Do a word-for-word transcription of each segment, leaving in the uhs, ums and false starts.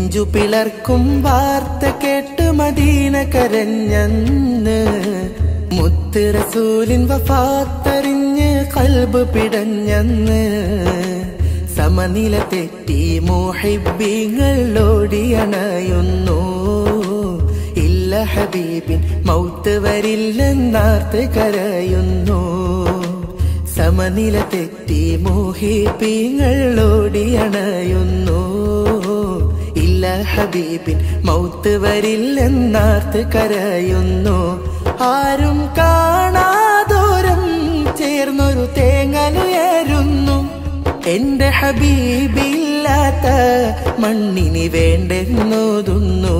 നെഞ്ചു പിളർക്കും വാർത്ത കേട്ട് മദീന കരഞ്ഞന്ന് മുത്ത് റസൂലിൻ വഫാത്തറിഞ്ഞ് ഖൽബ് പിടഞ്ഞന്ന് സമനില തെറ്റി മുഹിബ്ബീങ്ങൾ ഓടിയണയുന്നു ഇല്ല ഹബീബിൻ മൗത്ത് വരില്ലെന്നാർത്ത് കരയുന്നു സമനില തെറ്റി മുഹിബ്ബീങ്ങൾ ഓടിയണയുന്നു ഇല്ല ഹബീബിൻ മൗത്ത് വരില്ലെന്നാർത്ത് കരയുന്നു ആരും കാണാദൂരം ചേർന്നൊരു തേങ്ങലുയരുന്നു എന്റെ ഹബീബില്ലാത്ത മണ്ണിനി വേണ്ടെന്നോതുന്നു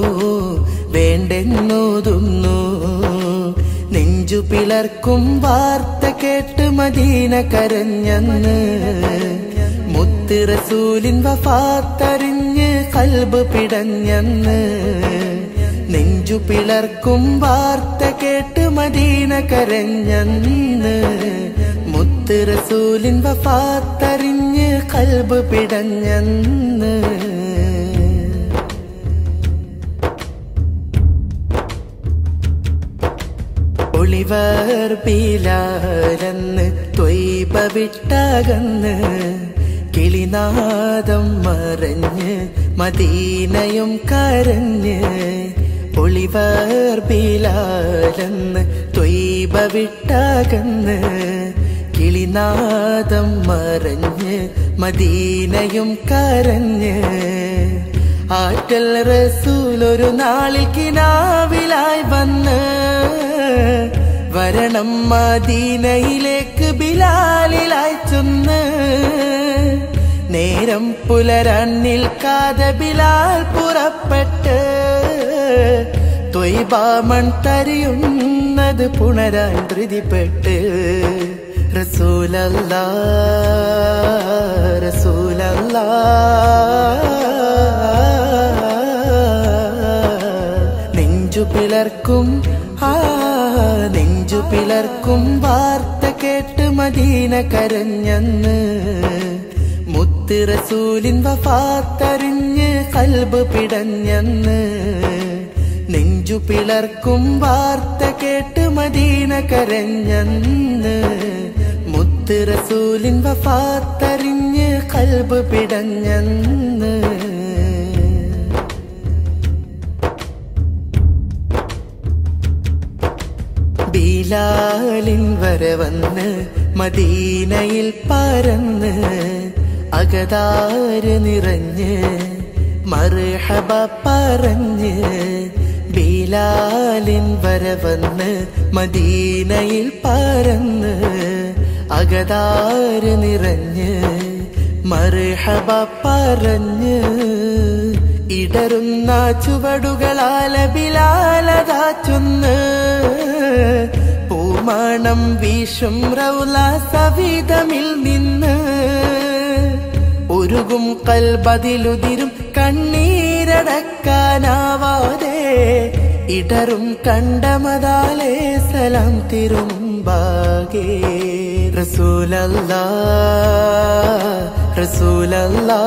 വേണ്ടെന്നോതുന്നു നെഞ്ചു പിളർക്കും വാർത്ത കേട്ട് മദീന കരഞ്ഞന്ന് മുത്ത് റസൂലിൻ വഫാത്തറിഞ്ഞ് ഖൽബ് പിടഞ്ഞന്ന് നെഞ്ചു പിളർക്കും വാർത്ത കേട്ട് മദീന കരഞ്ഞന്ന് മുത്ത് റസൂലിൻ വഫാത്തറിഞ്ഞ് ഖൽബ് പിടഞ്ഞന്ന് ഒളിവർ ബിലാലെന്ന് ത്വയ്ബ വിട്ടകന്ന് കിളിനാദം മറഞ്ഞ് മദീനയും കരഞ്ഞ് ഒളിവർ ബിലാലെന്ന് ത്വയ്ബ വിട്ടകന്ന് കിളിനാദം മറഞ്ഞ് മദീനയും കരഞ്ഞ് ആറ്റൽ റസൂൽ ഒരു നാളിൽ കിനാവിലായി വന്ന് വരണം മദീനയിലേക്ക് ബിലാലിലായി ചെന്ന് നേരം പുലരാൻ നിൽക്കാതെ ബിലാൽ പുറപ്പെട്ട് ത്വയ്ബ മൺ തരിയുന്നത് പുണരാൻ ധൃതിപ്പെട്ട് റസൂലല്ലാ റസൂലല്ലാ നെഞ്ചു പിളർക്കും ആ നെഞ്ചു പിളർക്കും വാർത്ത കേട്ട് മദീന കരഞ്ഞന്ന് മുത്ത് റസൂലിൻ വഫാത്തറിഞ്ഞ് ഖൽബ് പിടഞ്ഞന്ന് നെഞ്ചു പിളർക്കും വാർത്ത കേട്ട് മദീന കരഞ്ഞന്ന് മുത്ത് റസൂലിൻ വഫാത്തറിഞ്ഞ് ഖൽബ് പിടഞ്ഞന്ന് ബിലാലിൻ വരവന്ന് മദീനയിൽ പരന്ന് അകതാര് നിറഞ്ഞ് മർഹബ പറഞ്ഞ് ബിലാലിൻ വരവന്ന് മദീനയിൽ പരന്ന് അകതാര് നിറഞ്ഞ് മർഹബ പറഞ്ഞ് ഇടറുന്ന ചുവടുകളാല ബിലാലതാ ചൊന്ന് പൂമണം വീശും റൗള സവിധമിൽ നിന്ന് ഉരുകും കൽബതിലുതിരും കണ്ണീരടക്കാനാവാതെ ഇടറും കണ്ടമതാലേ സലാം തിരുമുമ്പാകെ റസൂലല്ലാ റസൂലല്ലാ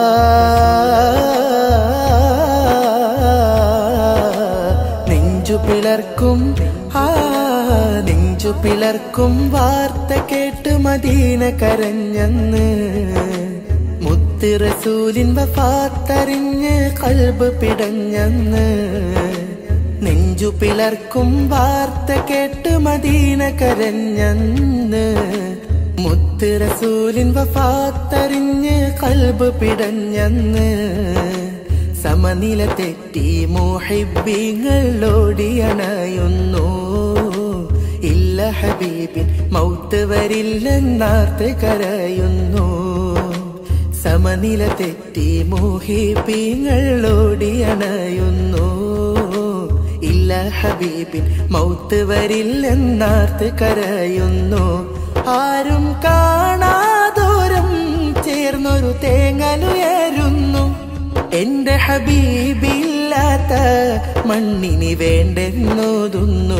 നെഞ്ചു പിളർക്കും ആ നെഞ്ചു പിളർക്കും വാർത്ത കേട്ട് മദീന കരഞ്ഞന്ന് മുത്ത് റസൂലിൻ വഫാത്തറിഞ്ഞ് ഖൽബ് പിടഞ്ഞന്ന് നെഞ്ചു പിളർക്കും വാർത്ത കേട്ട് മദീന കരഞ്ഞന്ന് മുത്ത് റസൂലിൻ വഫാത്തറിഞ്ഞ് ഖൽബ് പിടഞ്ഞന്ന് സമനില തെറ്റി മുഹിബ്ബീങ്ങൾ ഓടിയണയുന്നു ഇല്ല ഹബീബിൻ മൗത്ത് വരില്ലെന്നാർത്ത് കരയുന്നു സമനില തെറ്റി മുഹിബ്ബീങ്ങൾ ഓടിയണയുന്നു ഇല്ല ഹബീബിൻ മൗത്ത് വരില്ലെന്നാർത്ത് കരയുന്നു ആരും കാണാദൂരം ചേർന്നൊരു തേങ്ങലുയരുന്നു എന്റെ ഹബീബില്ലാത്ത മണ്ണിനി വേണ്ടെന്നോതുന്നു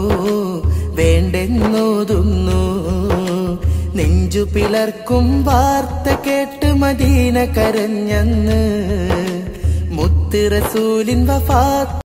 വേണ്ടെന്നോതുന്നു നെഞ്ചു പിളർക്കും വാർത്ത കേട്ട് മദീന കരഞ്ഞന്ന് മുത്ത് മുത്ത് റസൂലിൻ വഫാത്ത്